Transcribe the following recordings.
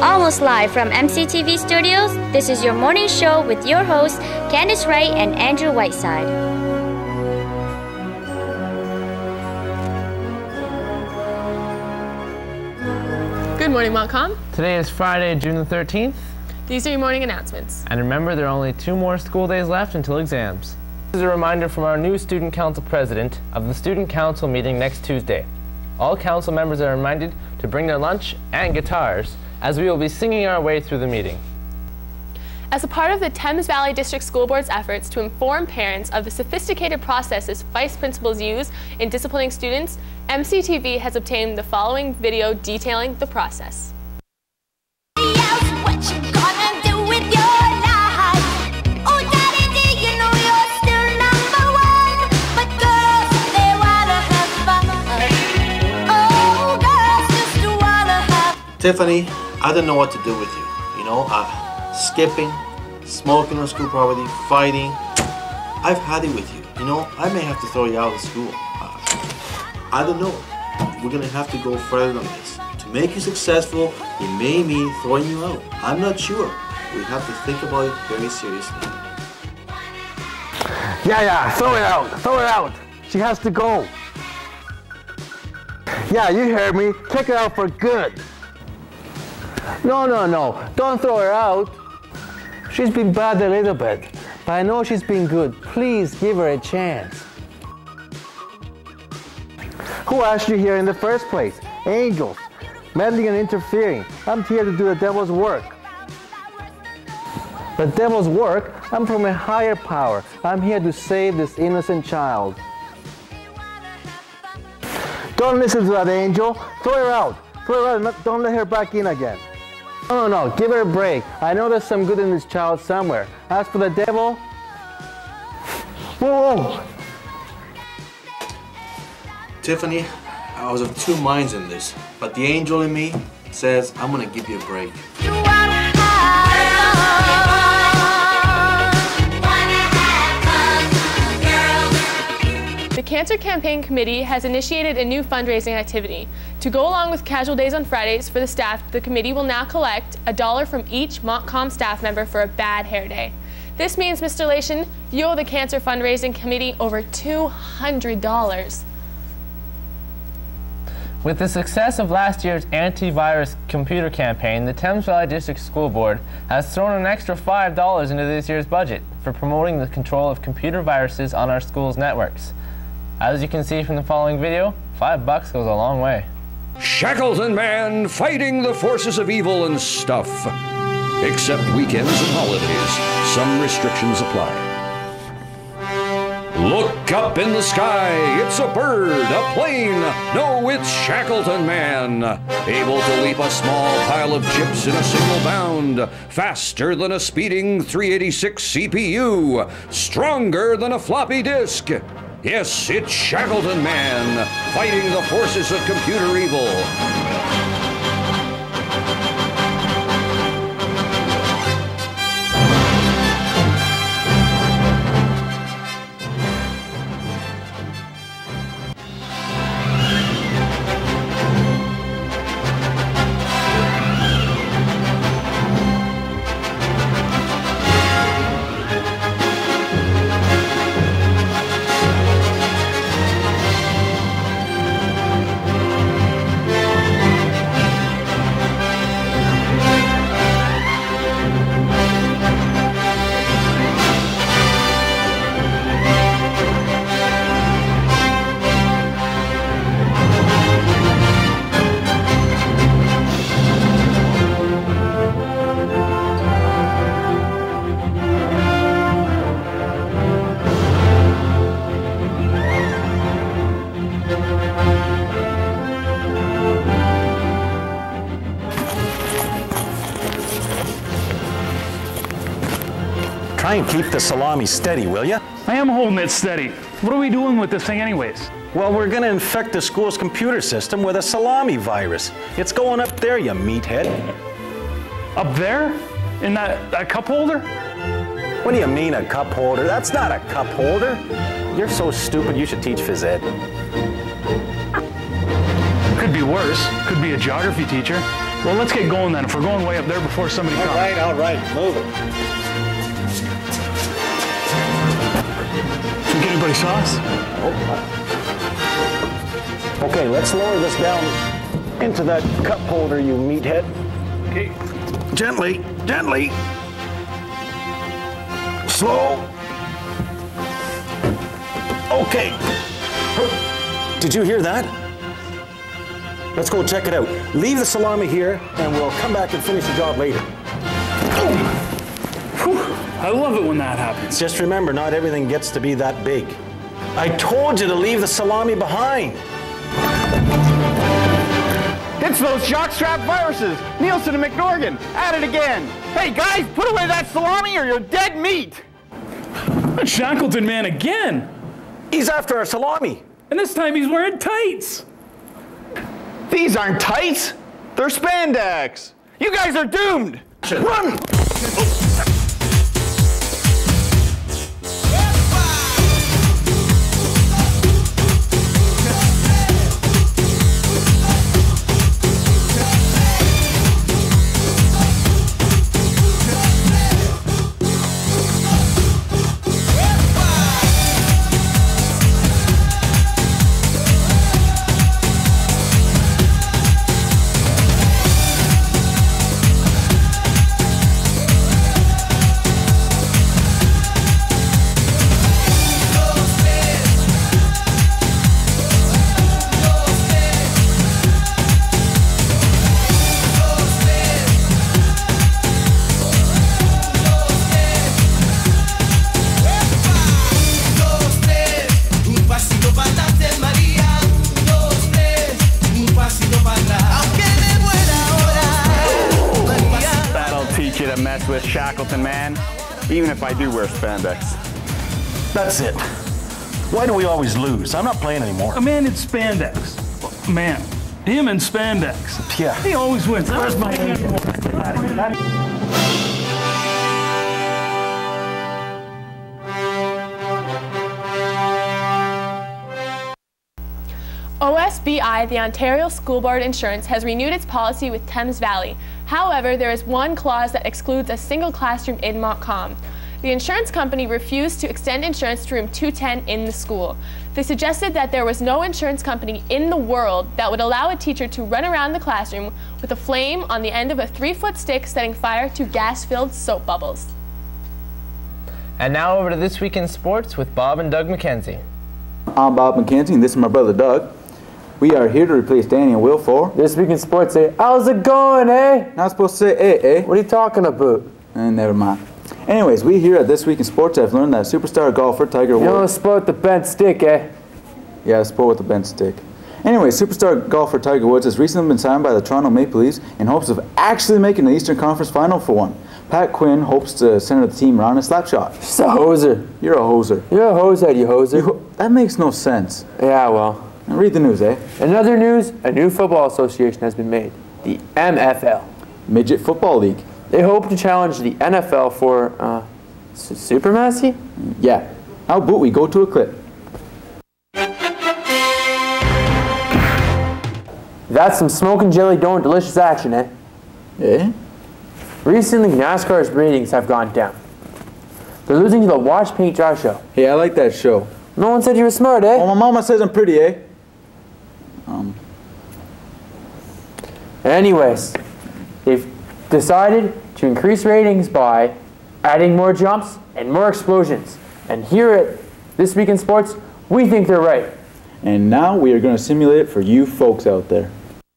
Almost live from MCTV studios, this is your morning show with your hosts, Candice Wright and Andrew Whithorse. Good morning, Montcalm. Today is Friday, June the 13th. These are your morning announcements. And remember, there are only 2 more school days left until exams. This is a reminder from our new Student Council President of the Student Council meeting next Tuesday. All council members are reminded to bring their lunch and guitars, as we will be singing our way through the meeting. As a part of the Thames Valley District School Board's efforts to inform parents of the sophisticated processes vice principals use in disciplining students, MCTV has obtained the following video detailing the process. Tiffany, I don't know what to do with you. You know, skipping, smoking on school property, fighting. I've had it with you. You know, I may have to throw you out of school. I don't know. We're gonna have to go further than this. To make you successful, it may mean throwing you out. I'm not sure. We have to think about it very seriously. Yeah, throw it out. She has to go. Yeah, you heard me. Kick her out for good. No, don't throw her out. She's been bad a little bit, but I know she's been good. Please give her a chance. Who asked you here in the first place? Angels, meddling and interfering. I'm here to do the devil's work. The devil's work? I'm from a higher power. I'm here to save this innocent child. Don't listen to that angel. Throw her out. Don't let her back in again. No, give her a break. I know there's some good in this child somewhere. As for the devil, whoa. Tiffany, I was of 2 minds in this, but the angel in me says I'm gonna give you a break. The Cancer Campaign Committee has initiated a new fundraising activity. To go along with casual days on Fridays for the staff, the committee will now collect $1 from each Montcalm staff member for a bad hair day. This means, Mr. Lation, you owe the Cancer Fundraising Committee over $200. With the success of last year's antivirus computer campaign, the Thames Valley District School Board has thrown an extra $5 into this year's budget for promoting the control of computer viruses on our schools' networks. As you can see from the following video, $5 goes a long way. Shackleton Man fighting the forces of evil and stuff. Except weekends and holidays, some restrictions apply. Look up in the sky, it's a bird, a plane. No, it's Shackleton Man, able to leap a small pile of chips in a single bound, faster than a speeding 386 CPU, stronger than a floppy disk. Yes, it's Shackleton Man, fighting the forces of computer evil. Try and keep the salami steady, will ya? I am holding it steady. What are we doing with this thing anyways? Well, we're gonna infect the school's computer system with a salami virus. It's going up there, you meathead. Up there? In that cup holder? What do you mean a cup holder? That's not a cup holder. You're so stupid, you should teach phys ed. Could be worse. Could be a geography teacher. Well, let's get going then. If we're going way up there before somebody comes. All right, move it. Did you get anybody sauce? Okay, let's lower this down into that cup holder, you meathead. Okay. Gently, gently. Slow. Okay. Did you hear that? Let's go check it out. Leave the salami here, and we'll come back and finish the job later. Whew. I love it when that happens. Just remember, not everything gets to be that big. I told you to leave the salami behind. It's those jockstrap viruses. Nielsen and McNorgan. At it again. Hey, guys, put away that salami or you're dead meat. That Shackleton man again. He's after our salami. And this time he's wearing tights. These aren't tights. They're spandex. You guys are doomed. Run! With Shackleton, man, even if I do wear spandex. That's it. Why do we always lose? I'm not playing anymore. A man in spandex. Man, him in spandex. Yeah. He always wins. Where's my OSBI, the Ontario School Board Insurance, has renewed its policy with Thames Valley. However, there is one clause that excludes a single classroom in Montcalm. The insurance company refused to extend insurance to room 210 in the school. They suggested that there was no insurance company in the world that would allow a teacher to run around the classroom with a flame on the end of a 3-foot stick setting fire to gas-filled soap bubbles. And now over to This Week in Sports with Bob and Doug McKenzie. I'm Bob McKenzie, and this is my brother Doug. We are here to replace Danny and Will for This Week in Sports, eh? How's it going, eh? Not supposed to say eh? What are you talking about? Never mind. Anyways, we here at This Week in Sports have learned that superstar golfer Tiger Woods... You know the sport with the bent stick, eh? Yeah, the sport with the bent stick. Anyways, superstar golfer Tiger Woods has recently been signed by the Toronto Maple Leafs in hopes of actually making the Eastern Conference Final for one. Pat Quinn hopes to center the team around a slap shot. Just a hoser. You're a hoser. You're a hosehead, you hoser. That makes no sense. Yeah, well. Now read the news, eh? In other news, a new football association has been made. The MFL. Midget Football League. They hope to challenge the NFL for, supremacy? Yeah. How about we go to a clip? That's some smoking jelly donut delicious action, eh? Eh? Recently, NASCAR's ratings have gone down. They're losing to the Watch Paint Dry show. Hey, I like that show. No one said you were smart, eh? Oh, my mama says I'm pretty, eh? Anyways, they've decided to increase ratings by adding more jumps and more explosions. And here at This Week in Sports, we think they're right. And now we are going to simulate it for you folks out there.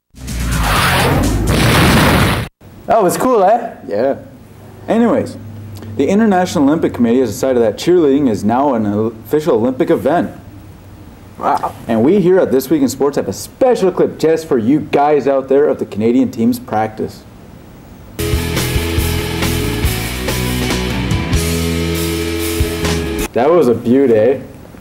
That was cool, eh? Yeah. Anyways, the International Olympic Committee has decided that cheerleading is now an official Olympic event. Wow. And we here at This Week in Sports have a special clip just for you guys out there of the Canadian team's practice. That was a beaut, eh?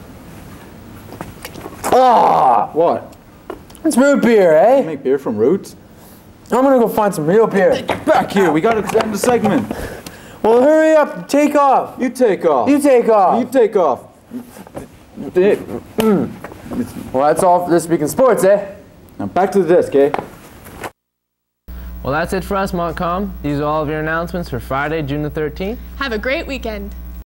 Ah! What? It's root beer, eh? You make beer from roots? I'm gonna go find some real beer. Get back here, we gotta end the segment. Well, hurry up, take off. You take off. You take off. You take off. Well, that's all for This Week in Sports, eh? Now back to the desk, eh? Well, that's it for us, Montcalm. These are all of your announcements for Friday, June the 13th. Have a great weekend.